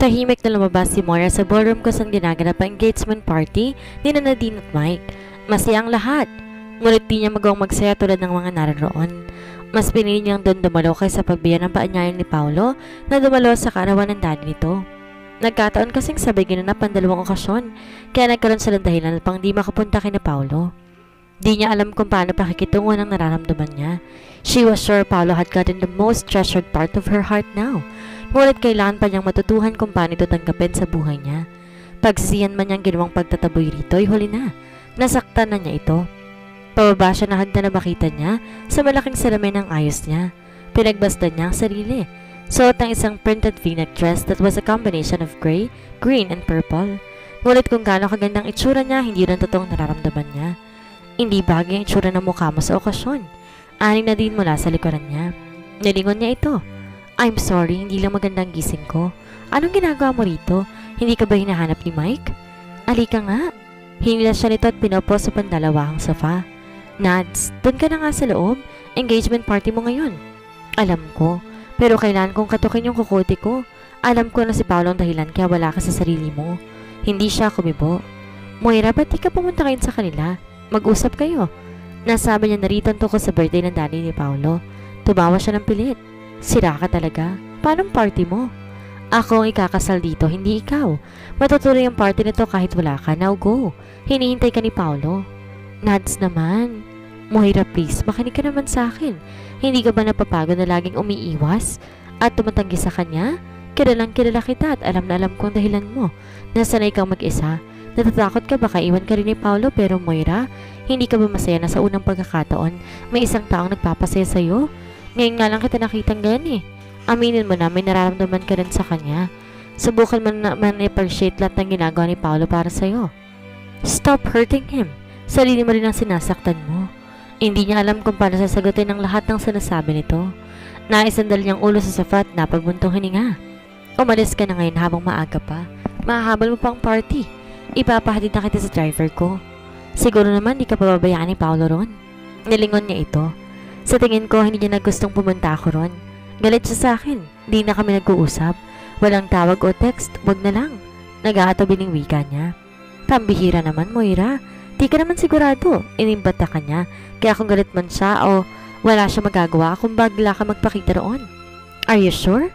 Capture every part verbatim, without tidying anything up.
Tahimik na lumabas si Moira sa ballroom kung saan ginaganap ang engagement party ni Nadine at Mike. Masaya ang lahat, ngunit di niya magawang magsaya tulad ng mga naroon. Mas pinili niyang doon dumalo kaysa pagbigyan ng paanyayan ni Paolo na dumalo sa kaarawan ng daddy nito. Nagkataon kasing sabay ginanap ang dalawang okasyon, kaya nagkaroon sila ng dahilan pang di makapunta kina Paolo. Di niya alam kung paano pakikitungo ng nararamdaman niya. She was sure Paolo had gotten the most treasured part of her heart now. Ngunit kailangan pa niyang matutuhan kung paano ito tanggapin sa buhay niya. Pagsisiyan man niyang ginawang pagtataboy rito ay huli na. Nasaktan na niya ito. Pababa siya na hagdan na makita niya sa malaking salamin ng ayos niya. Pinagbasdan niya ang sarili. Suot ng isang printed v-neck dress that was a combination of gray, green, and purple. Ngunit kung gaano kagandang itsura niya, hindi rin totoong nararamdaman niya. Hindi bagay ang itsura ng mukha mo sa okasyon. Aning na din mula sa likuran niya. Nilingon niya ito. I'm sorry, hindi lang magandang gising ko. Anong ginagawa mo rito? Hindi ka ba hinahanap ni Mike? Alika nga. Hinila siya nito at pinopo sa pandalawahang sofa. Nads, doon ka na nga sa loob. Engagement party mo ngayon. Alam ko, pero kailangan kong katukin yung kukote ko. Alam ko na si Paolo ang dahilan kaya wala ka sa sarili mo. Hindi siya kumibo. Moira, ba't di ka pumunta kayo sa kanila? Mag-usap kayo. Nasabi niya narito ko sa birthday ng daddy ni Paolo. Tumawa siya ng pilit. Sira ka talaga. Paano party mo? Ako ang ikakasal dito, hindi ikaw. Matutuloy ang party nito kahit wala ka. Now go. Hinihintay ka ni Paolo. Nads naman. Moira, please, makinig ka naman sa akin. Hindi ka ba napapagod na laging umiiwas at tumatanggi sa kanya? Kilalang kilala kita at alam na alam kong dahilan mo. Nasanay kang mag-isa. Natatakot ka baka iwan ka rin ni Paolo, pero Moira, hindi ka ba masaya na sa unang pagkakataon may isang taong nagpapasaya sa'yo? Ngayon nga lang kita nakitang ganyan eh. Aminin mo na may nararamdaman ka rin sa kanya. Subukan mo naman i-appreciate lahat ng ginagawa ni Paolo para sa'yo. Stop hurting him. Sarili mo rin ang sinasaktan mo. Hindi niya alam kung paano sasagutin ang lahat ng sinasabi nito. Naisandal niyang ulo sa sofa at napagbuntong hininga. Umalis ka na ngayon habang maaga pa. Mahahabol mo pang party. Ipapahatid na kita sa driver ko. Siguro naman di ka pababayaan ni Paolo ron. Nilingon niya ito. Sa tingin ko, hindi niya na gustong pumunta ako ron. Galit siya sa akin. Di na kami nag-uusap. Walang tawag o text, wag na lang. Nag-aatobi ng wika niya. Pambihira naman, Moira. Di ka naman sigurado. Inimbata ka niya. Kaya kung galit man siya o wala siya magagawa kung bagla ka magpakita roon. Are you sure?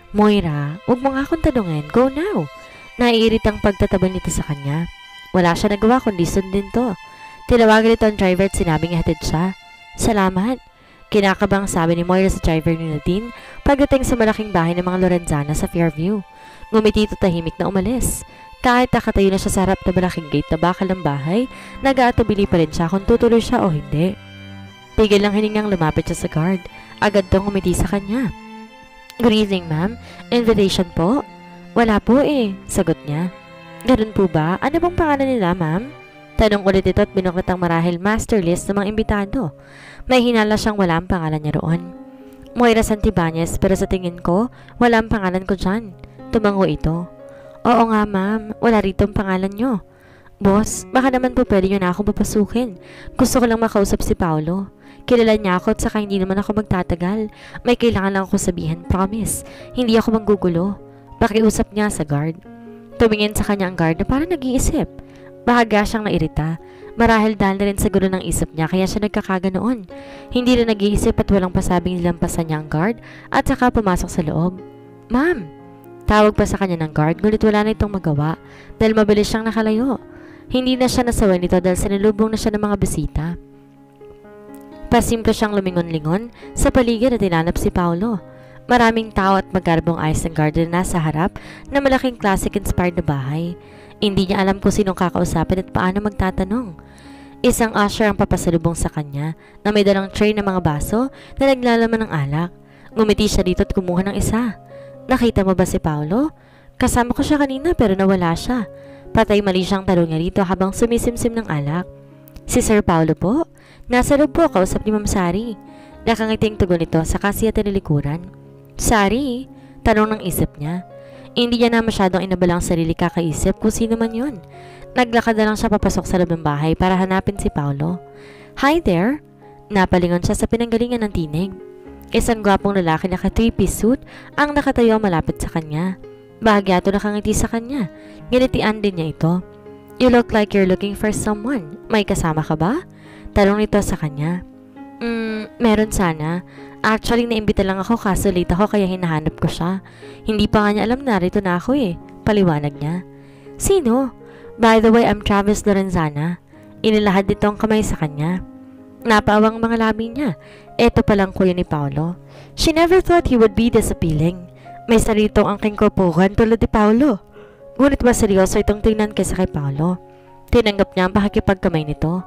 Moira, wag mo nga akong tanungin. Go now. Naiirit ang pagtatabal nito sa kanya. Wala siya nagawa kundi sundin to. Tinawagan nito ang driver at sinabing ihatid siya. Salamat. Kinakabang sabi ni Moira sa driver ni Nadine pagdating sa malaking bahay ng mga Lorenzana sa Fairview. Ngumiti ito tahimik na umalis. Kahit nakatayo na siya sa harap na malaking gate na bakal ng bahay, nag-aatubili pa rin siya kung tutuloy siya o hindi. Tigil lang hiningang lumapit siya sa guard. Agad daw ngumiti sa kanya. Good evening, ma'am. Invitation po? Wala po eh, sagot niya. Ganun po ba? Ano bang pangalan nila, ma'am? Tanong ulit ito at binuklat ang marahil master list ng mga imbitado. May hinala siyang wala ang pangalan niya roon. Moira Santibanez, pero sa tingin ko, wala ang pangalan ko dyan. Tumango ito. Oo nga ma'am, wala rito ang pangalan nyo. Boss, baka naman po pwede nyo na akong papasukin. Gusto ko lang makausap si Paolo. Kilala niya ako at saka hindi naman ako magtatagal. May kailangan lang ako sabihin, promise. Hindi ako manggugulo. Pakiusap niya sa guard. Tumingin sa kanya ang guard na parang nag-iisip. Bahaga siyang nairita. Marahil dahil na rin sa gulo ng isip niya kaya siya nagkakaganoon. Hindi rin nag-iisip at walang pasabing nilampasan niya ang guard at saka pumasok sa loob. Ma'am! Tawag pa sa kanya ng guard ngunit wala na itong magawa dahil mabilis siyang nakalayo. Hindi na siya nasawa nito dahil sinalubong na siya ng mga bisita. Pasimple siyang lumingon-lingon sa paligid at tinanap si Paolo. Maraming tao at magarbong ayos ng guard na nasa harap na malaking classic-inspired na bahay. Hindi niya alam kung sinong kakausapin at paano magtatanong. Isang usher ang papasalubong sa kanya na may dalang tray ng mga baso na naglalaman ng alak. Ngumiti siya dito at kumuha ng isa. Nakita mo ba si Paolo? Kasama ko siya kanina pero nawala siya. Patay mali siyang tanong niya rito habang sumisimsim ng alak. Si Sir Paolo po? Nasa loob po, kausap ni Ma'am Sari. Nakangiting tugon nito sa kasiyat na nilikuran. Sari? Tanong ng isip niya. Hindi niya na masyadong inabalang sarili kakaisip kung sino man yun. Naglakad na lang siya papasok sa loob ng bahay para hanapin si Paolo. Hi there! Napalingon siya sa pinanggalingan ng tinig. Isang gwapong lalaki naka three-piece suit ang nakatayo malapit sa kanya. Bahagya to nakangiti sa kanya. Nginitian din niya ito. You look like you're looking for someone. May kasama ka ba? Tanong nito sa kanya. Hmm, meron sana. Actually, naimbita lang ako kaso late ako kaya hinahanap ko siya. Hindi pa nga niya alam na rito na ako eh. Paliwanag niya. Sino? By the way, I'm Travis Lorenzana. Inilahad nito ang kamay sa kanya. Napaawang mga labi niya. Eto palang kuya ni Paolo. She never thought he would be this appealing. May saritong angking kopohan tulad ni Paolo. Ngunit mas seryoso itong tingnan kaysa kay Paolo. Tinanggap niya ang pakikipagkamay nito.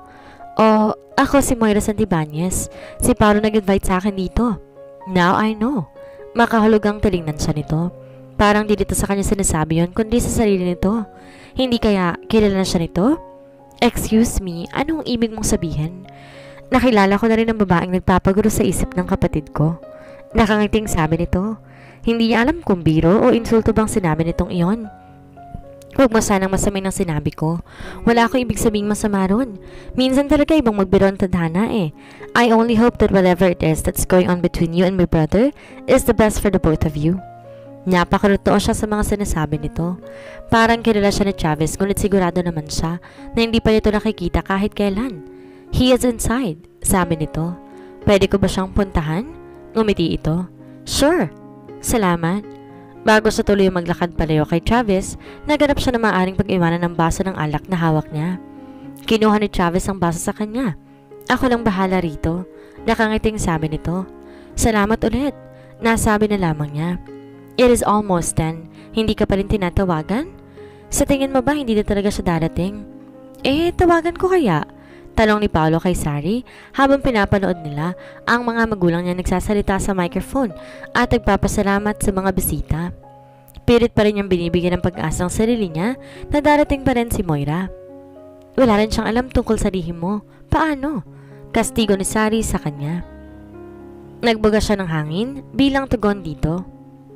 O, ako si Moira Santibanez. Si Paolo nag-invite sa akin dito. Now I know. Makahulugang talingnan siya nito. Parang di dito sa kanya sinasabi yun, kundi sa sarili nito. Hindi kaya kilala na siya nito? Excuse me, anong ibig mong sabihin? Nakilala ko na rin ang babaeng nagpapagulo sa isip ng kapatid ko. Nakangiting sabi nito. Hindi niya alam kung biro o insulto bang sinabi nitong iyon. Huwag mo sanang masamay ng sinabi ko. Wala akong ibig sabing masama ron. Minsan talaga ibang magbiro ang tadhana eh. I only hope that whatever it is that's going on between you and my brother is the best for the both of you. Napakarotoo siya sa mga sinasabi nito. Parang kilala siya ni Travis ngunit sigurado naman siya na hindi pa nito nakikita kahit kailan. He is inside, sabi nito. Pwede ko ba siyang puntahan? Ngumiti ito. Sure. Salamat. Bago sa tuloy maglakad palayo kay Travis, naganap siya na maaaring pag-iwanan ng baso ng alak na hawak niya. Kinuha ni Travis ang baso sa kanya. Ako lang bahala rito. Nakangiting sabi nito. Salamat ulit. Nasabi na lamang niya. It is almost ten. Hindi ka pa rin tinatawagan? Sa tingin mo ba hindi na talaga siya darating? Eh, tawagan ko kaya? Talong ni Paolo kay Sari habang pinapanood nila ang mga magulang niya nagsasalita sa microphone at nagpapasalamat sa mga bisita. Pilit pa rin niyang binibigyan ng pag-asang sarili niya na darating pa rin si Moira. Wala rin siyang alam tungkol sa lihim mo. Paano? Kastigo ni Sari sa kanya. Nagbuga siya ng hangin bilang tugon dito.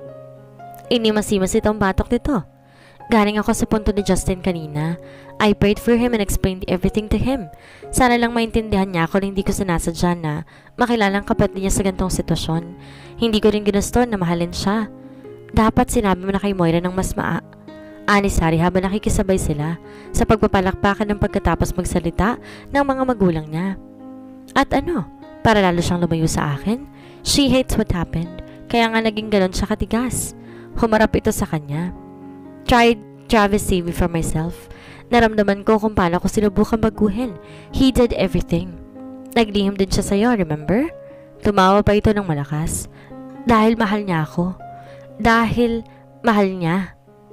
Inimasimas itong batok nito. Galing ako sa punto ni Justin kanina. I prayed for him and explained everything to him. Sana lang maintindihan niya ako na hindi ko sinasadya na makilala ang kapatid niya sa gantong sitwasyon. Hindi ko rin ginusto na mahalin siya. Dapat sinabi mo na kay Moira ng mas maa... Ani Sari habang nakikisabay sila sa pagpapalakpakan ng pagkatapos magsalita ng mga magulang niya. At ano, para lalo siyang lumayo sa akin? She hates what happened. Kaya nga naging ganon siya katigas. Humarap ito sa kanya. Tried Travis save me from myself. Naramdaman ko kung paano ko sinubukan baguhin. He did everything. Naglihim din siya sa'yo, remember? Tumawa pa ito ng malakas. Dahil mahal niya ako. Dahil mahal niya.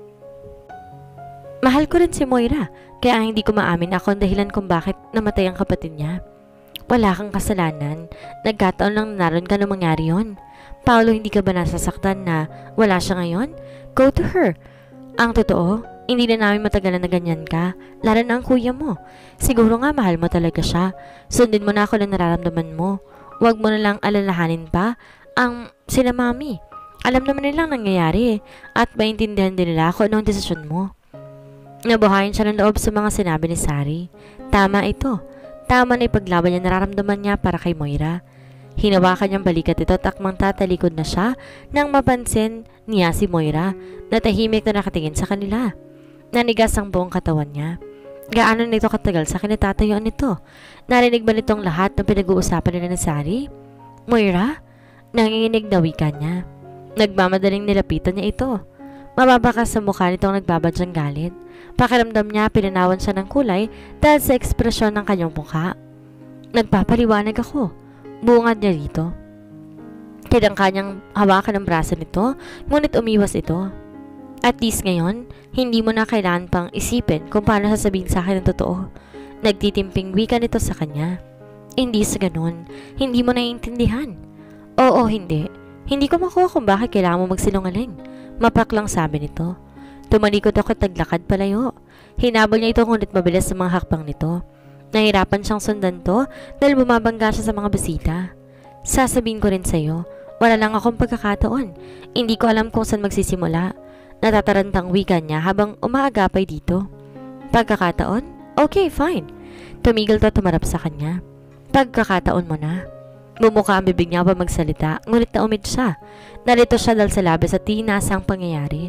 Mahal ko rin si Moira, kaya hindi ko maamin ako ang dahilan kung bakit namatay ang kapatid niya. Wala kang kasalanan. Nagkataon lang naroon ka nung mangyari yun. Paolo, hindi ka ba nasasaktan na wala siya ngayon? Go to her. Ang totoo, hindi na namin matagalan na ganyan ka, lalo na ang kuya mo. Siguro nga mahal mo talaga siya. Sundin mo na ako na nararamdaman mo. Huwag mo na lang alalahanin pa ang sina mami. Alam naman nilang nangyayari at maintindihan din nila kung anong desisyon mo. Nabuhayin siya ng loob sa mga sinabi ni Sari. Tama ito. Tama na ipaglaban niya nararamdaman niya para kay Moira. Hinawakan niyang balikat ito at akmang tatalikod na siya nang mapansin niya si Moira na tahimik na nakatingin sa kanila. Nanigas ang buong katawan niya. Gaano nito katagal sa kinatatayuan nito? Narinig ba nitong lahat ng pinag-uusapan nila ni Sari? Moira? Nanginginig na wika niya. Nagmamadaling nilapitan niya ito. Mababakas sa mukha nitong nagbabadyang galit. Pakiramdam niya pinanawan siya ng kulay dahil sa ekspresyon ng kanyang mukha. Nagpapaliwanag ako. Bungad niya dito. Tinangka niyang hawakan ang braso nito, ngunit umiwas ito. At least ngayon, hindi mo na kailangan pang isipin kung paano sasabihin sa akin ang totoo. Nagtitimping wika nito sa kanya. Hindi sa ganun, hindi mo naiintindihan. Oo, hindi. Hindi ko makuha kung bakit kailangan mo magsinungaling. Mapaklang sabi nito. Tumalikod ako at naglakad palayo. Hinabol niya ito ngunit mabilis sa mga hakbang nito. Nahirapan siyang sundan to dahil bumabangga siya sa mga bisita. Sasabihin ko rin sa'yo, wala lang akong pagkakataon. Hindi ko alam kung saan magsisimula. Natatarantang wika niya habang umaagapay dito. Pagkakataon? Okay, fine. Tumigil to tumarap sa kanya. Pagkakataon mo na. Bumuka ang bibig niya pa magsalita, ngunit naumid siya. Narito siya dahil sa labis at tinasang pangyayari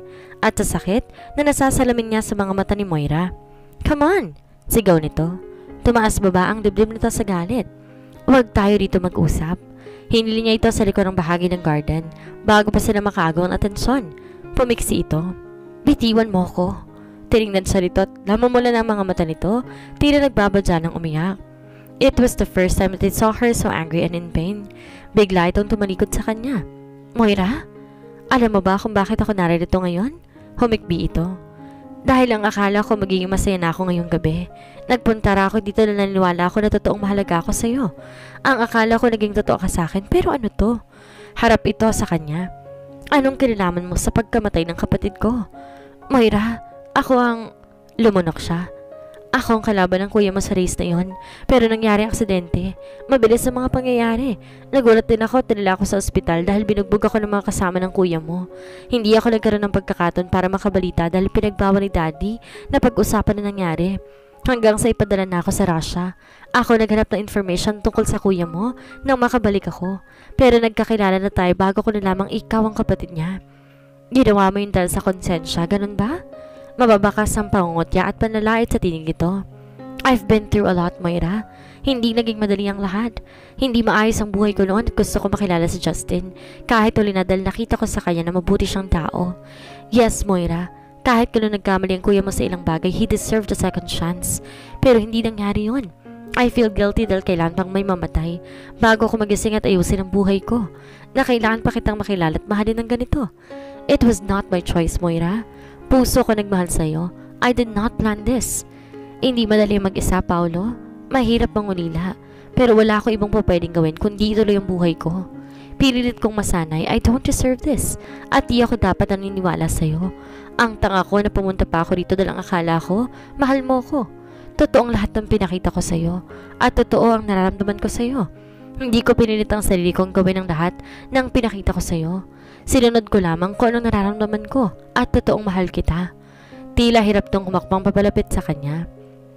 at sa sakit na nasasalamin niya sa mga mata ni Moira. "Come on!" sigaw nito. Tumaas baba ang dibdib nito sa galit. "Huwag tayo dito mag-usap." Hinili niya ito sa likod ng bahagi ng garden bago pa sila makaagaw ng atensyon. Pumiksi ito. "Bitiwan mo ko." Tinignan siya rito at lamamula ng mga mata nito, tila nagbabadya ng umiyak. It was the first time that he saw her so angry and in pain. Bigla itong tumalikod sa kanya. "Moira? Alam mo ba kung bakit ako narito ngayon?" Humikbi ito. "Dahil ang akala ko magiging masaya na ako ngayong gabi. Nagpunta ra ako dito na naniwala ako na totoong mahalaga ako sa'yo. Ang akala ko naging totoo ka sa akin, pero ano to?" Harap ito sa kanya. "Anong kinalaman mo sa pagkamatay ng kapatid ko?" "Moira, ako ang..." Lumunok siya. "Ako ang kalaban ng kuya mo sa race na yon, pero nangyari ang aksidente. Mabilis ang mga pangyayari. Nagulat din ako at tinala ako sa ospital dahil binugbog ako ng mga kasama ng kuya mo. Hindi ako nagkaroon ng pagkakataon para makabalita dahil pinagbawal ni Daddy na pag-usapan na nangyari. Hanggang sa ipadala na ako sa Russia. Ako naghanap ng information tungkol sa kuya mo nang makabalik ako. Pero nagkakilala na tayo bago ko nalamang ikaw ang kapatid niya. Ginawa mo yun dahil sa konsensya, ganun ba?" Mababakas ang pangungutya at panlalait sa tinig ito. "I've been through a lot, Moira. Hindi naging madali ang lahat. Hindi maayos ang buhay ko noon at gusto ko makilala si Justin. Kahit uli na dahil nakita ko sa kanya na mabuti siyang tao. Yes, Moira. Kahit kung nagkamali ang kuya mo sa ilang bagay, he deserved a second chance. Pero hindi nangyari yun. I feel guilty dahil kailangan pang may mamatay bago ko magising at ayusin ang buhay ko. Na kailangan pa kitang makilala at mahalin ng ganito. It was not my choice, Moira. Puso ko nagmahal sa'yo. I did not plan this. Hindi madali mag-isa, Paolo. Mahirap mangulila. Pero wala ko ibang pwedeng gawin kundi ituloy ang buhay ko. Pinilit kong masanay, I don't deserve this. At di ako dapat naniniwala sa'yo. Ang tanga ko na pumunta pa ako dito dahil ang akala ko, mahal mo ko. Totoong lahat ng pinakita ko sa'yo. At totoo ang nararamdaman ko sa'yo. Hindi ko pinilit ang sarili kong gawin ang lahat ng pinakita ko sa'yo. Sinunod ko lamang kung anong nararamdaman ko at totoong mahal kita. Tila hirap tong humakbang papalapit sa kanya.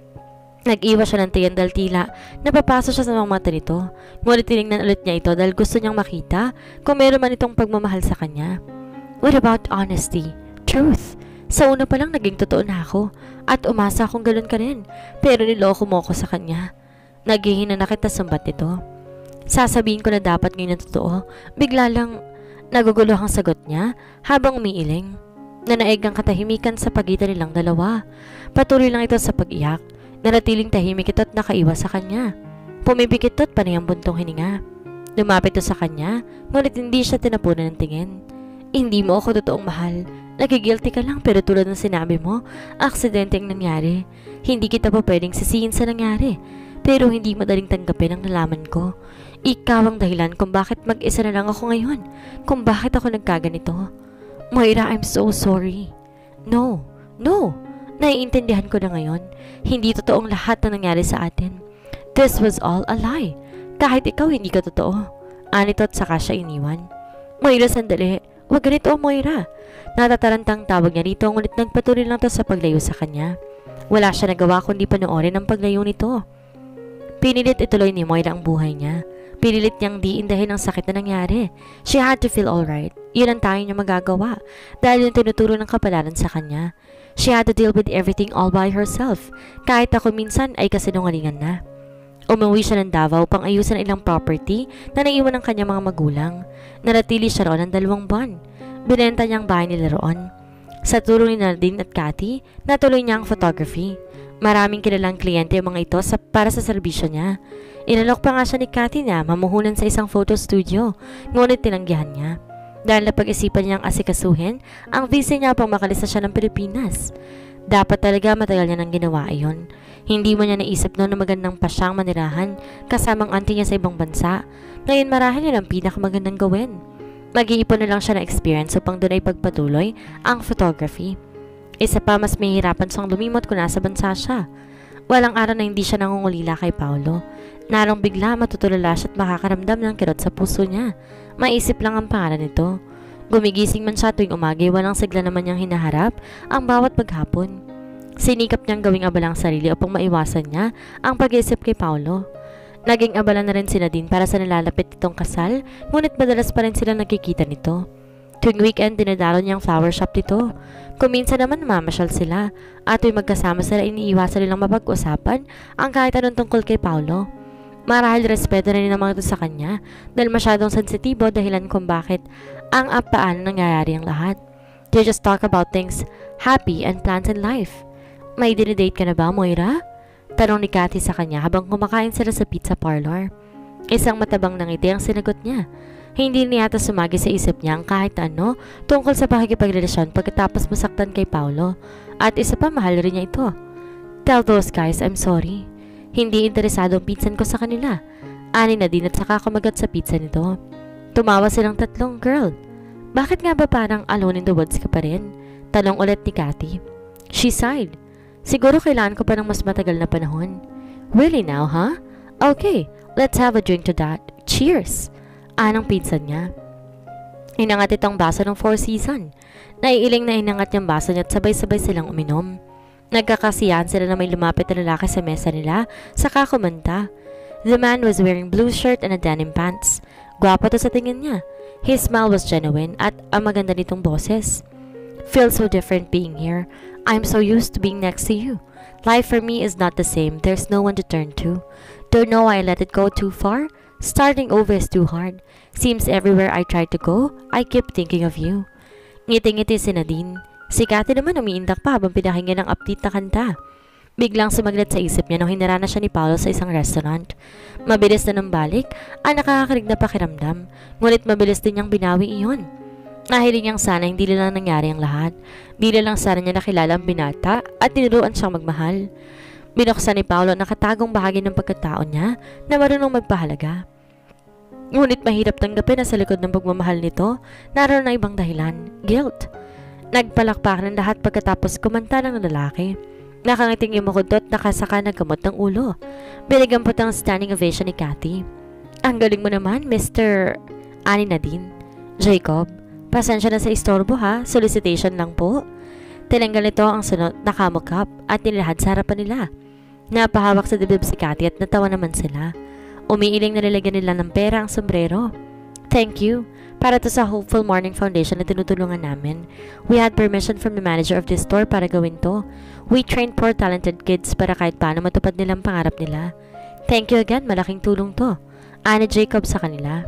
Nag-iwas siya ng tiyan dahil tila napapasok siya sa mga mata nito. Ngunit tinignan ulit niya ito dahil gusto niyang makita kung meron man itong pagmamahal sa kanya. What about honesty? Truth? Sa una pa lang naging totoo na ako at umasa akong galon ka rin. Pero niloko mo ako sa kanya. Naghihina na kita sumbat nito. Sasabihin ko na dapat ngayon ang totoo. Bigla lang nagugulo ang sagot niya habang umiiling. Nanaig ang katahimikan sa pagitan nilang dalawa. Patuloy lang ito sa pag-iyak. Naratiling tahimik ito at nakaiwas sa kanya. Pumipikit ito at panay ang buntong hininga. Lumapit ito sa kanya, ngunit hindi siya tinapunan ng tingin. Hindi mo ako totoong mahal. Nagigilty ka lang pero tulad ng sinabi mo, aksidente ang nangyari. Hindi kita pa pwedeng sisihin sa nangyari. Pero hindi madaling tanggapin ang nalaman ko. Ikaw ang dahilan kung bakit mag-isa na lang ako ngayon. Kung bakit ako nagkaganito. Moira, I'm so sorry. No, no. Naiintindihan ko na ngayon. Hindi totoong lahat na nangyari sa atin. This was all a lie. Kahit ikaw hindi ka totoo. Anito at saka siya iniwan. Moira, sandali. Huwag ganito, Moira. Natatarantang tawag niya rito ngunit nagpatuloy lang to sa paglayo sa kanya. Wala siya nagawa kundi panoorin ang paglayo nito. Pinilit ituloy ni Moira ang buhay niya. Pinilit niyang diin dahil ng sakit na nangyari. She had to feel alright. Yun ang tayo niya magagawa dahil yung tinuturo ng kapalaran sa kanya. She had to deal with everything all by herself. Kahit ako minsan ay kasinungalingan na. Umuwi siya ng Davao upang ayusin ang ilang property na naiwan ng kanyang mga magulang. Naratili siya roon ng dalawang buwan. Binenta niya ang bahay nila roon. Sa tulong ni Nadine at Cathy, natuloy niya ang photography. Maraming kilalang kliyente ang mga ito sa, para sa serbisyo niya. Inalok pa nga siya ni Cathy na mamuhunan sa isang photo studio, ngunit tinanggihan niya. Dahil napag-isipan niyang asikasuhin ang visa niya upang makalista siya ng Pilipinas. Dapat talaga matagal niya nang ginawa iyon. Hindi mo niya naisip noon na magandang pa siyang manirahan kasamang auntie niya sa ibang bansa. Ngayon marahil yun ang pinakamagandang gawin. Mag-iipon na lang siya ng experience upang doon ay pagpatuloy ang photography. Isa pa, mas mahihirapan siyang lumimot kung nasa bansa siya. Walang araw na hindi siya nangungulila kay Paolo. Narong bigla matutulala siya at makakaramdam ng kirot sa puso niya. Maisip lang ang pangalan nito. Gumigising man siya tuwing umagi, walang sigla naman niyang hinaharap ang bawat maghapon. Sinikap niyang gawing abala ang sarili upang maiwasan niya ang pag-iisip kay Paolo. Naging abala na rin si Nadine para sa nalalapit nitong kasal, ngunit madalas pa rin sila nakikita nito. Tuwing weekend, dinadalo niyang flower shop dito. Kuminsan naman namamasyal sila at tuwing magkasama sila iniiwasan nilang mapag-usapan ang kahit anong tungkol kay Paolo. Marahil respeto na rin ang mga ito sa kanya dahil masyadong sensitibo dahilan kung bakit ang at paano nangyayari ang lahat. They just talk about things happy and plans in life. May dinidate ka na ba, Moira? Tanong ni Cathy sa kanya habang kumakain sila sa pizza parlor. Isang matabang nangiti ang sinagot niya. Hindi niya yata sumagi sa isip niya ang kahit ano tungkol sa pakikipagrelasyon pagkatapos masaktan kay Paolo. At isa pa, mahal rin niya ito. Tell those guys I'm sorry. Hindi interesado ang pinsan ko sa kanila. Ani na din at saka kumagat sa pizza nito. Tumawa silang tatlong, girl. Bakit nga ba parang alone in the woods ka pa rin? Tanong ulit ni Cathy. She sighed. Siguro kailangan ko pa ng mas matagal na panahon. Really now, huh? Okay, let's have a drink to that. Cheers! Anong pinsan niya? Inangat itong baso ng Four Seasons. Naiiling na inangat niyang baso niya at sabay-sabay silang uminom. Nagkakasiyahan sila na may lumapit na lalaki sa mesa nila, saka kumanta. The man was wearing blue shirt and a denim pants. Gwapo to sa tingin niya. His smile was genuine at ang maganda nitong boses. Feels so different being here. I'm so used to being next to you. Life for me is not the same. There's no one to turn to. Don't know why I let it go too far. Starting over is too hard. Seems everywhere I try to go, I keep thinking of you. Ngiti-ngiti si Nadine. Si Cathy naman umiindak pa habang pinakinggan ng upbeat na kanta. Biglang sumaglit sa isip niya nung hinarana siya ni Paolo sa isang restaurant. Mabilis na nang balik, ang nakakakilig na pakiramdam. Ngunit mabilis din niyang binawi iyon. Nahiling niyang sana hindi lang nangyari ang lahat. Bila lang sana niya nakilala ang binata at tinuruan siyang magmahal. Binuksan ni Paolo ang nakatagong bahagi ng pagkatao niya na marunong magpahalaga. Ngunit mahirap tanggapin na sa likod ng pagmamahal nito, naroon na ibang dahilan, guilt. Nagpalakpakan ng lahat pagkatapos kumanta ng lalaki. Nakangiting imukudot nakasaka ng gamot ng ulo. Binigyan po ang standing ovation ni Cathy. Ang galing mo naman, Mister Ani Nadine. Jacob, pasensya na sa istorbo ha, solicitation lang po. Tinanggal nito ang sunod na kamukap at nilahad sa harapan nila. Napahawak sa dibdib si Cathy at natawa naman sila. Umiiling na nilagyan nila ng pera ang sombrero. Thank you. Para to sa Hopeful Morning Foundation na tinutulungan namin. We had permission from the manager of this store para gawin to. We trained poor talented kids para kahit paano matupad nilang pangarap nila. Thank you again, malaking tulong to. Ani Jacob sa kanila.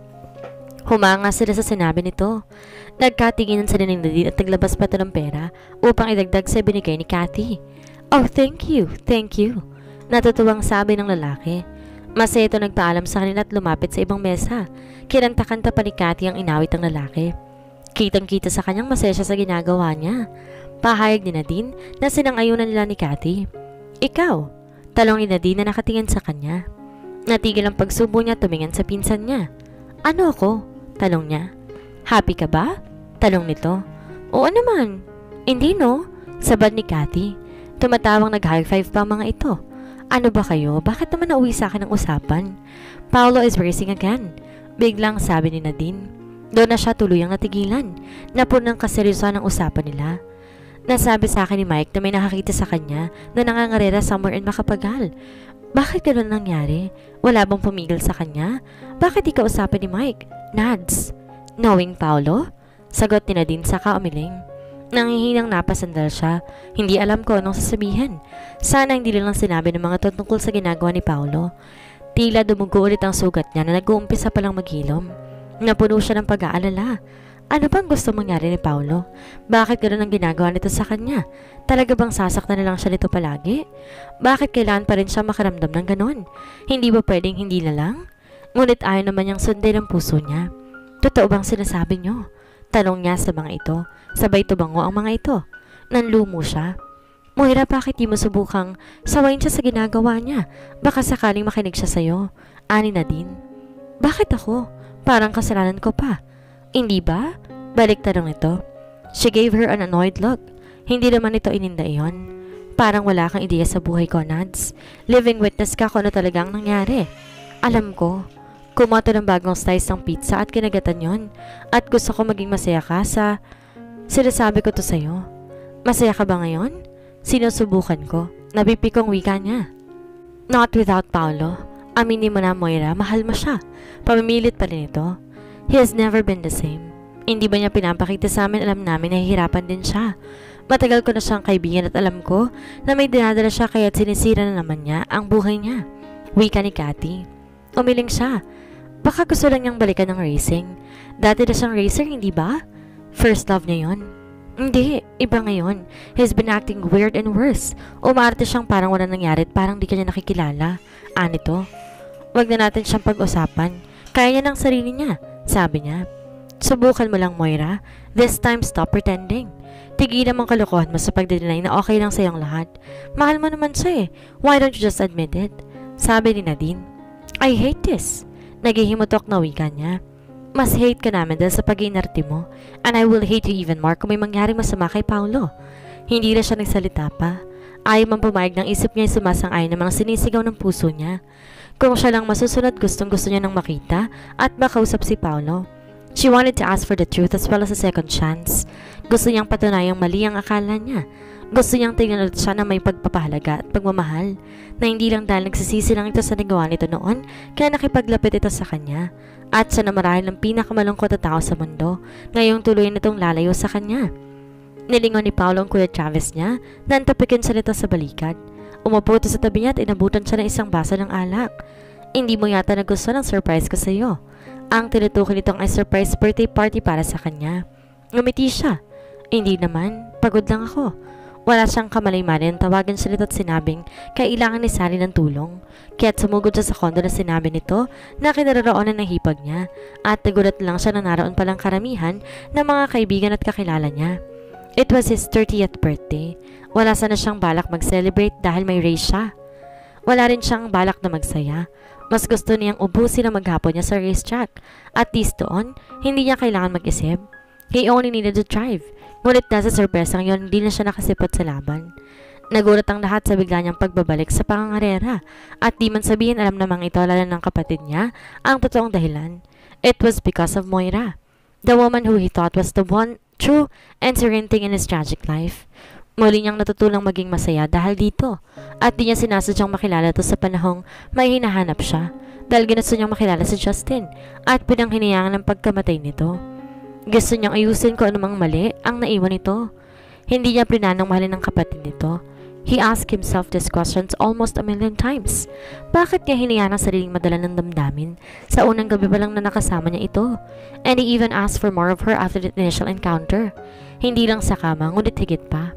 Humanga sila sa sinabi nito. Nagkatinginan sila ng Nadine at naglabas pa ito ng pera upang idagdag sa binigay ni Cathy. Oh, thank you, thank you. Natutuwang sabi ng lalaki. Masaya ito nagpaalam sa kanila at lumapit sa ibang mesa. Kinanta-kanta pa ni Cathy ang inawit ng lalaki. Kitang-kita sa kanyang masaya siya sa ginagawa niya. Pahayag ni Nadine na sinang-ayunan nila ni Cathy. Ikaw? Talong ni Nadine na nakatingin sa kanya. Natigil ang pagsubo niya tumingin sa pinsan niya. Ano ako? Talong niya. Happy ka ba? Talong nito. Oo naman. Hindi no? Sabad ni Cathy. Tumatawang nag-high five pa ang mga ito. Ano ba kayo? Bakit naman nauwi sa akin ang usapan? Paolo is racing again. Biglang sabi ni Nadine. Doon na siya tuluyang natigilan. Napunang kaseryosoan ang usapan nila. Nasabi sa akin ni Mike na may nakakita sa kanya na nangangarera somewhere in Macapagal. Bakit gano'n nangyari? Wala bang pumigil sa kanya? Bakit di ka usapan ni Mike? Nads. Knowing Paolo? Sagot ni Nadine saka umiling. Nangihinang napasandal siya. Hindi alam ko anong sasabihin. Sana hindi lang sinabi ng mga tungkol sa ginagawa ni Paolo. Tila dumugo ulit ang sugat niya na nag-uumpisa palang maghilom. Napuno siya ng pag-aalala. Ano bang gusto mangyari ni Paolo? Bakit gano'n ang ginagawa nito sa kanya? Talaga bang sasaktan na lang siya nito palagi? Bakit kailangan pa rin siya makaramdam ng gano'n? Hindi ba pwedeng hindi na lang? Ngunit ayaw naman niyang sundin ang puso niya. Totoo bang sinasabi niyo? Tanong niya sa mga ito. Sabay tubango ang mga ito. Nanlumo siya. Moira, bakit di mo subukang sawayin siya sa ginagawa niya? Baka sakaling makinig siya sa'yo. Ani Nadine. Bakit ako? Parang kasalanan ko pa. Hindi ba? Balik tanong ito. She gave her an annoyed look. Hindi naman ito ininda iyon. Parang wala kang ideya sa buhay ko, Nads. Living witness ka kung ano talagang nangyari. Alam ko. Kumato ng bagong slice ng pizza at kinagatan yon. At gusto ko maging masaya ka sa... Sinasabi ko to sa'yo. Masaya ka ba ngayon? Sinusubukan ko. Nabipikong wika niya. Not without Paolo. Aminin mo na, Moira, mahal mo siya. Pamimilit pa rin ito. He has never been the same. Hindi ba niya pinapakita sa amin? Alam namin na hihirapan din siya. Matagal ko na siyang kaibigan at alam ko na may dinadala siya kaya't sinisira na naman niya ang buhay niya. Wika ni Cathy. Umiling siya. Baka gusto lang niyang balikan ng racing. Dati na siyang racer, hindi ba? First love niya yon. Hindi, iba ngayon. He's been acting weird and worse. Umarte siyang parang walang nangyari at parang di ka niya nakikilala. Ano to? Wag na natin siyang pag-usapan. Kaya niya ng sarili niya, sabi niya. Subukan mo lang, Moira. This time, stop pretending. Tigilan mong kalokohan mo sa pagdedeny na okay lang sa iyong lahat. Mahal mo naman siya eh. Why don't you just admit it? Sabi ni Nadine. I hate this. Naghihimutok na wika niya. Mas hate ka namin dahil sa pag-iinarte mo. And I will hate you even more kung may mangyaring masama kay Paolo. Hindi na siya nagsalita pa. Ayaw man pumayag ng isip niya yung sumasang-ayon ng mga sinisigaw ng puso niya. Kung siya lang masusunod, gustong gusto niya nang makita at makausap si Paolo. She wanted to ask for the truth as well as a second chance. Gusto niyang patunayang mali ang akala niya. Gusto niyang tingnan ulit siya na may pagpapahalaga at pagmamahal, na hindi lang dahil nagsisisi lang ito sa nagawa nito noon, kaya nakipaglapit ito sa kanya. At siya na marahil ang pinakamalungkot na tao sa mundo, ngayong tuloy na itong lalayo sa kanya. Nilingon ni Paolo ang Kuya Travis niya, na antapikin siya nito sa balikat. Umupo ito sa tabi niya at inabutan siya ng isang baso ng alak. Hindi mo yata nagustuhan ang surprise ko sa iyo. Ang tinutukoy nitong ay surprise birthday party para sa kanya. Ngumiti siya. Hindi naman, pagod lang ako. Wala siyang kamalay-malay, tawagan siya nito at sinabing kailangan ni Sally ng tulong. Kaya't sumugod siya sa kondo na sinabi nito na kinaroroonan ng hipag niya at nagulat lang siya na naroon palang karamihan ng mga kaibigan at kakilala niya. It was his thirtieth birthday. Wala sana siyang balak mag-celebrate dahil may race siya. Wala rin siyang balak na magsaya. Mas gusto niyang ubusin ang maghapon niya sa racetrack. At least doon, hindi niya kailangan mag-isip. He only needed to drive. Ngunit nasa sorpresang yon, hindi na siya nakasipot sa laban. Nagulat ang lahat sa bigla niyang pagbabalik sa pangangarera. At di man sabihin alam namang ito lalo ng kapatid niya ang totoong dahilan. It was because of Moira. The woman who he thought was the one true and serene thing in his tragic life. Muli niyang natutulang maging masaya dahil dito. At di niya sinasadyang makilala ito sa panahong may hinahanap siya. Dahil ginusto niyang makilala si Justin at pinanghinayangan ng pagkamatay nito. Gusto niyang ayusin kung anumang mali ang naiwan nito. Hindi niya plinanong mahalin ng kapatid nito. He asked himself these questions almost a million times. Bakit niya hinayaan ang sariling madala ng damdamin? Sa unang gabi pa lang na nakasama niya ito. And he even asked for more of her after the initial encounter. Hindi lang sa kama, ngunit higit pa.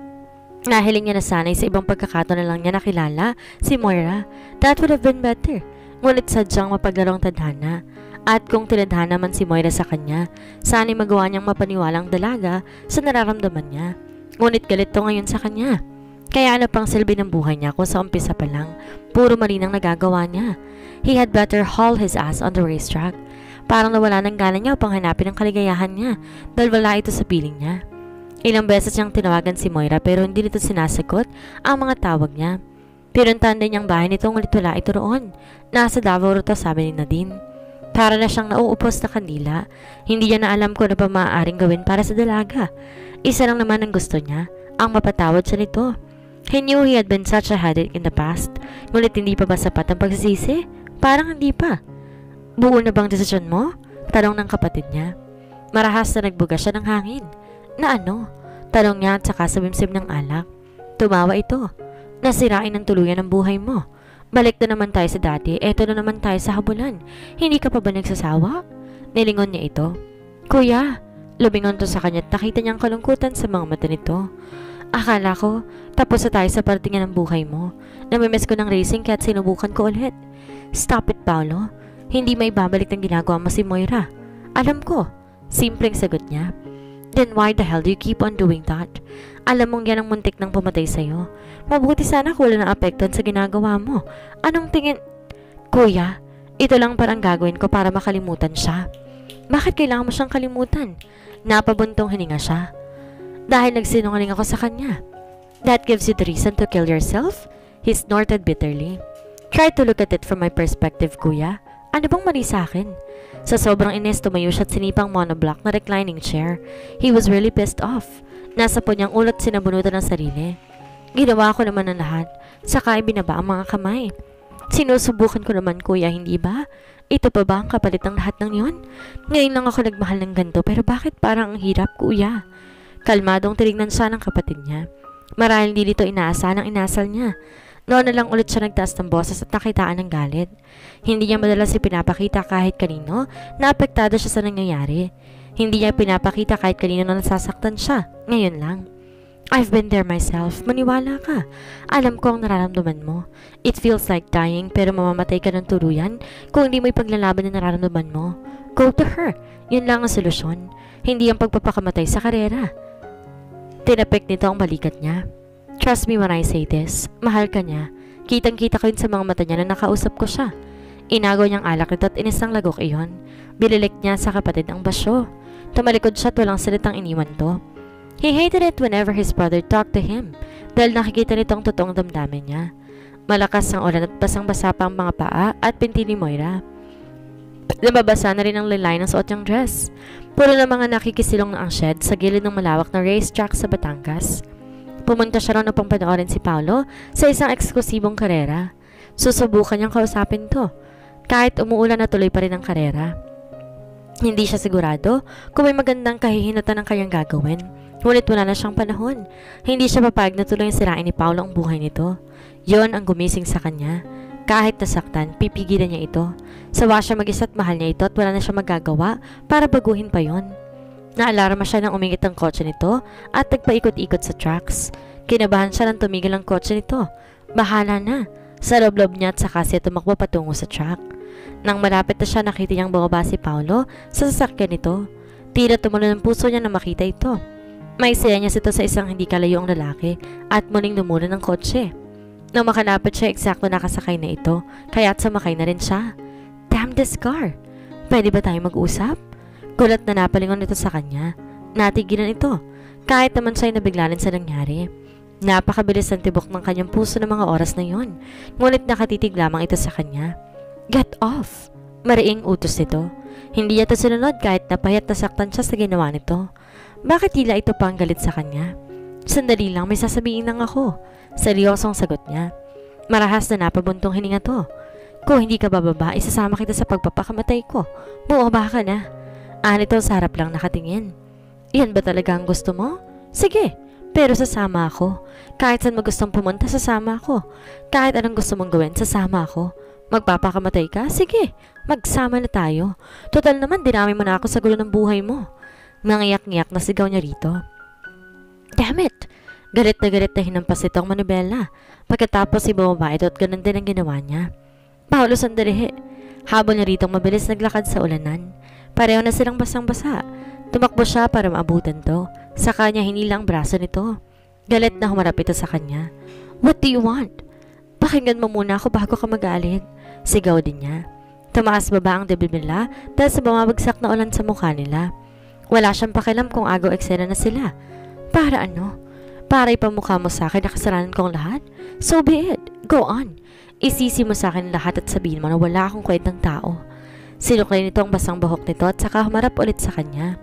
Nahiling niya na sanay sa ibang pagkakataon na lang niya nakilala si Moira. That would have been better. Ngunit sadyang mapaglarong tadhana. At kung tinadhana man si Moira sa kanya, sana'y magawa niyang mapaniwalang dalaga sa nararamdaman niya. Ngunit galit to ngayon sa kanya. Kaya ano pang silbi ng buhay niya kung sa umpisa pa lang, puro mali nang nagagawa niya. He had better haul his ass on the racetrack. Parang nawala ng gana niya upang hanapin ang kaligayahan niya dahil wala ito sa piling niya. Ilang beses niyang tinawagan si Moira pero hindi nito sinasagot ang mga tawag niya. Pinuntahan din niyang bahay nito ngunit wala ito roon. Nasa Davao rito, sabi ni Nadine. Para na siyang nauupos na kandila. Hindi niya na alam kung ano pa maaaring gawin para sa dalaga. Isa lang naman ang gusto niya, ang mapatawad siya nito. He knew he had been such a headache in the past. Ngunit hindi pa ba sapat ang pagsisisi? Parang hindi pa. Buo na bang desisyon mo? Tanong ng kapatid niya. Marahas na nagbuga siya ng hangin. Na ano? Tanong niya at saka sabimsim ng alak. Tumawa ito. Nasirain ang tuluyan ng buhay mo. Balik na naman tayo sa dati, eto na naman tayo sa habulan. Hindi ka pa ba nagsasawa? Nilingon niya ito. Kuya, lumingon to sa kanya at nakita niyang kalungkutan sa mga mata nito. Akala ko, tapos na tayo sa partingan ng buhay mo. Namimiss ko ng racing kaya't sinubukan ko ulit. Stop it, Paolo. Hindi may babalik ng ginagawa mo si Moira. Alam ko, simpleng sagot niya. Then why the hell do you keep on doing that? Alam mong yan ang muntik nang pumatay sa'yo. Mabuti sana kung wala na apekton sa ginagawa mo. Anong tingin... Kuya, ito lang parang gagawin ko para makalimutan siya. Bakit kailangan mo siyang kalimutan? Napabuntong hininga siya. Dahil nagsinungaling ako sa kanya. That gives you the reason to kill yourself? He snorted bitterly. Try to look at it from my perspective, kuya. Ano bang mali sa akin? Sa sobrang inis, tumayo siya at sinipang monoblock na reclining chair. He was really pissed off. Nasa po niyang ulat sinabunutan ng sarili. Ginawa ko naman ang lahat, saka ibinaba ang mga kamay. Sinusubukan ko naman, kuya, hindi ba? Ito pa ba ang kapalit ng lahat ng yon? Ngayon lang ako nagmahal ng ganito pero bakit parang ang hirap, kuya? Kalmadong tinignan siya ng kapatid niya. Marahil hindi dito inaasahan ang inasal niya. Noon na lang ulit siya nagtaas ng boses at nakitaan ng galit. Hindi niya madalas ipinapakita kahit kanino na apektado siya sa nangyayari. Hindi niya pinapakita kahit kanino na nasasaktan siya. Ngayon lang. I've been there myself. Maniwala ka. Alam ko ang nararamdaman mo. It feels like dying pero mamamatay ka ng tuluyan kung hindi mo ipaglalaban ang nararamdaman mo. Go to her. Yun lang ang solusyon. Hindi ang pagpapakamatay sa karera. Tinapik nito ang balikat niya. Trust me when I say this. Mahal ka niya. Kitang-kita ko yun sa mga mata niya na nakausap ko siya. Inago niyang alak nito at inisang lagok iyon. Bililik niya sa kapatid ang basyo. Tumalikod siya at walang salitang iniwan to. He hated it whenever his brother talked to him dahil nakikita nito ang totoong damdamin niya. Malakas ang ulan at basang-basa pa ang mga paa at pinti ni Moira. Nababasa na rin ang lalay ng suot niyang dress. Puro na mga nakikisilong na ang shed sa gilid ng malawak na racetrack sa Batangas. Pumunta siya ron upang panoorin si Paolo sa isang eksklusibong karera. Susubukan niyang kausapin to. Kahit umuulan na tuloy pa rin ang karera. Hindi siya sigurado kung may magandang kahihinatan ng kanyang gagawin. Ngunit wala na siyang panahon. Hindi siya papayag na tuloy sirain ni Paolo ang buhay nito. Yon ang gumising sa kanya. Kahit nasaktan, pipigilan niya ito. Sawa siya mag-isa at mahal niya ito at wala na siya magagawa para baguhin pa yon. Naalarma siya nang umingit ang kotse nito at nagpaikot-ikot sa tracks. Kinabahan siya nang tumigil ang kotse nito. Bahala na. Sa loob-loob niya at saka siya tumakbo patungo sa track. Nang malapit na siya, nakita niyang bumaba si Paolo sa sasakyan nito. Tila tumulo ng puso niya na makita ito. May saya niya sito sa isang hindi kalayo ang lalaki at muling lumulo ng kotse. Nang makalapit siya, eksakto nakasakay na ito, kaya't sumakay na rin siya. Damn this car! Pwede ba tayo mag-usap? Gulat na napalingon ito sa kanya. Natigilan ito, kahit naman siya'y nabigla rin sa nangyari. Napakabilis ang tibok ng kanyang puso ng mga oras na yon, ngunit nakatitig lamang ito sa kanya. Get off! Mariing utos nito. Hindi niya ito sinunod kahit napahiyat nasaktan siya sa ginawa nito. Bakit tila ito pang galit sa kanya? Sandali lang, may sasabihin lang ako. Seryosong sagot niya. Marahas na napabuntong hininga to. Kung hindi ka bababa, isasama kita sa pagpapakamatay ko. Buoba ka na. Ah, nito sa harap lang nakatingin. Iyan ba talaga ang gusto mo? Sige, pero sasama ako. Kahit saan mo gustong pumunta, sasama ako. Kahit anong gusto mong gawin, sasama ako. Magpapakamatay ka? Sige, magsama na tayo. Total naman, dinami mo na ako sa gulo ng buhay mo. Nangiyak-ngiyak na sigaw niya rito. Damn it! Galit na galit na hinampas ito ang manibela. Pagkatapos si bumaba ito at ganun din ang ginawa niya. Paolo, sandali. Habol niya rito mabilis naglakad sa ulanan. Pareho na silang basang-basa. Tumakbo siya para maabutan to. Sa kanya hinila ang braso nito. Galit na humarap ito sa kanya. What do you want? Pakinggan mo muna ako bago ka magalit. Sigaw din niya. Tumaas baba ang dibdib nila dahil sa bumabagsak na ulan sa mukha nila. Wala siyang pakialam kung agaw eksena na sila. Para ano? Para ipamukha mo sa akin na kasalanan kong lahat? So be it. Go on. Isisi mo sa akin lahat at sabihin mo na wala akong kwentang tao. Sinuklay nito ang basang bahok nito at saka humarap ulit sa kanya.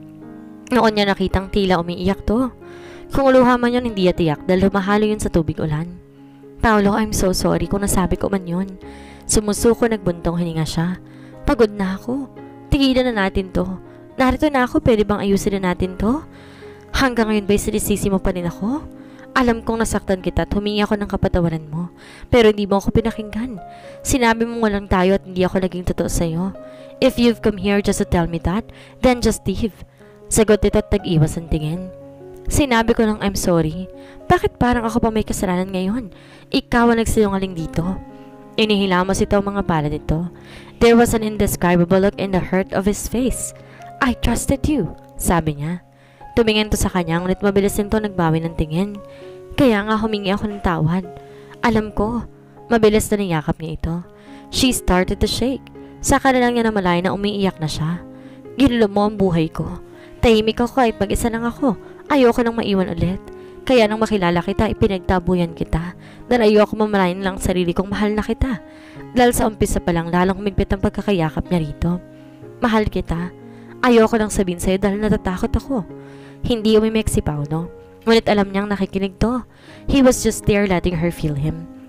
Noon niya nakitang tila umiiyak to. Kung luha man yun, hindi atiyak dahil humahalo yun sa tubig ulan. Paolo, I'm so sorry kung nasabi ko man yun. Sumusuko, nagbuntong hininga siya. Pagod na ako. Tigilan na natin to. Narito na ako, pwede bang ayusin na natin to? Hanggang ngayon ba'y sinisisi mo pa rin ako? Alam kong nasaktan kita at humingi ako ng kapatawaran mo. Pero hindi mo ako pinakinggan. Sinabi mong walang tayo at hindi ako naging totoo sa'yo. If you've come here just to tell me that, then just leave. Sagot ito at nag-iwas ang tingin. Sinabi ko lang I'm sorry. Bakit parang ako pa may kasalanan ngayon? Ikaw ang nagsinungaling dito. Inihilamos ito ang mga palad nito. There was an indescribable look in the hurt of his face. I trusted you, sabi niya. Tumingin to sa kanya, ngunit mabilis nito nagbawi ng tingin. Kaya nga humingi ako ng tawad. Alam ko, mabilis na niyakap niya ito. She started to shake. Saka na lang niya namalay na umiiyak na siya. Ginulo mo ang buhay ko. Tahimik ako kahit mag-isa lang ako. Ayoko nang maiwan ulit. Kaya nang makilala kita, ipinagtabuyan kita. Dahil ayoko mamalayan lang sarili kong mahal na kita. Dahil sa umpisa pa lang lalong humigpit ang pagkakayakap niya rito. Mahal kita. Ayoko lang sabihin sa'yo dahil natatakot ako. Hindi umimik si Paolo. Ngunit alam niyang nakikinig to. He was just there letting her feel him.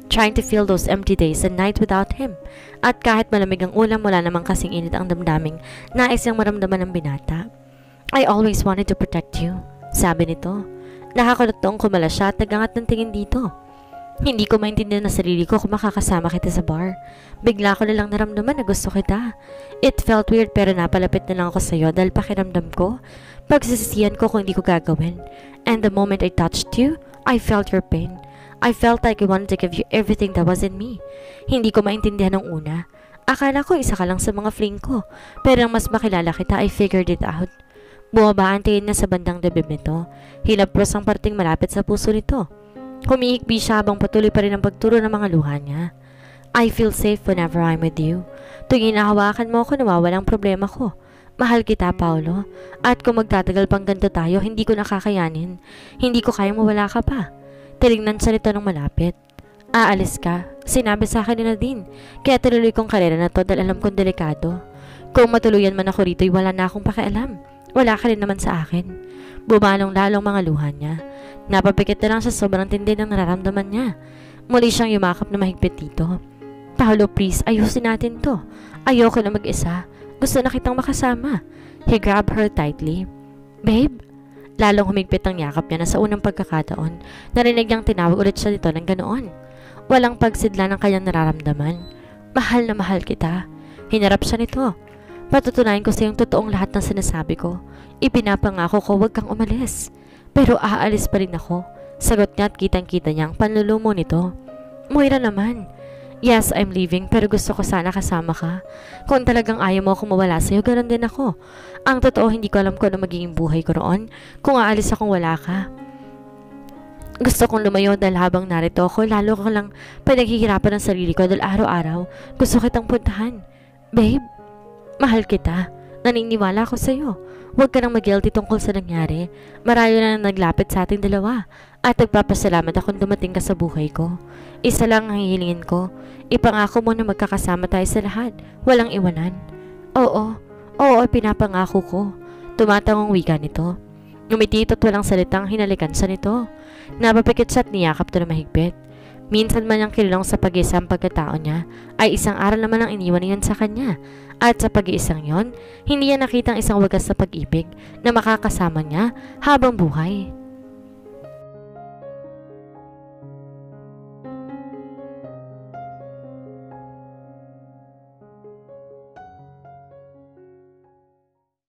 trying to fill those empty days and nights without him. At kahit malamig ang ulam, wala namang kasing init ang damdaming nais niyang maramdaman ng binata. I always wanted to protect you, sabi nito. Nakakalutong kumala siya at nagangat ng tingin dito. Hindi ko maintindihan na sarili ko kung makakasama kita sa bar. Bigla ko na lang naramdaman na gusto kita. It felt weird pero napalapit na lang ako sa'yo dahil pakiramdam ko, pagsisisihan ko kung hindi ko gagawin. And the moment I touched you, I felt your pain. I felt like I wanted to give you everything that was in me. Hindi ko maintindihan ng una. Akala ko isa ka lang sa mga fling ko. Pero nang mas makilala kita, I figured it out. Bumaba ang tingin na sa bandang dibdib nito. Hilapros ang parting malapit sa puso nito. Humihikbi siya habang patuloy pa rin ang pagturo ng mga luha niya. I feel safe whenever I'm with you. Tuwing inahawakan mo ako, nawawalang problema ko. Mahal kita, Paolo. At kung magtatagal pang ganito tayo, hindi ko nakakayanin. Hindi ko kayang mawala ka pa. Tinignan siya nito ng malapit. Aalis ka, sinabi sa akin ni Nadine. Kaya tinuloy kong karera na to dahil alam kong delikado. Kung matuluyan man ako rito, wala na akong pakialam. Wala ka rin naman sa akin. Bumalong lalong mga luha niya. Napapikit na lang sa sobrang tindi ng nararamdaman niya. Muli siyang yumakap na mahigpit dito. Paolo, please, ayusin natin to. Ayoko na mag-isa. Gusto na kitang makasama. He grabbed her tightly. Babe? Lalong humigpit ang yakap niya na sa unang pagkakataon. Narinig niyang tinawag ulit siya dito ng ganoon. Walang pagsidla ng kanyang nararamdaman. Mahal na mahal kita. Hinarap siya nito. Patutunayan ko sa iyong totoong lahat ng sinasabi ko. Ipinapangako ko huwag kang umalis. Pero aalis pa rin ako. Sagot niya at kitang-kita niya ang panlulumo nito. Moira naman. Yes, I'm leaving pero gusto ko sana kasama ka. Kung talagang ayaw mo akong mawala sa'yo, ganoon din ako. Ang totoo, hindi ko alam kung ano magiging buhay ko roon kung aalis akong wala ka. Gusto kong lumayo dahil habang narito ako, lalo ko lang pinaghihirapan ng sarili ko dahil araw-araw gusto kitang puntahan. Babe, mahal kita. Naniniwala ako sa'yo. Huwag ka nang mag-guilty tungkol sa nangyari. Marayo na naglapit sa ating dalawa. At nagpapasalamat akong dumating ka sa buhay ko. Isa lang ang hihilingin ko. Ipangako mo na magkakasama tayo sa lahat. Walang iwanan. Oo. Oo, pinapangako ko. Tumatangong wika nito. Ngumiti at walang salitang hinalikan siya nito. Napapikit siya at niyakap to na mahigpit. Minsan man ang kilong sa pag-iisang pagkatao niya, ay isang aral naman ang iniwan niyon sa kanya. At sa pag-iisang yon, hindi niya nakitang isang wagas sa pag-ibig na makakasama niya habang buhay.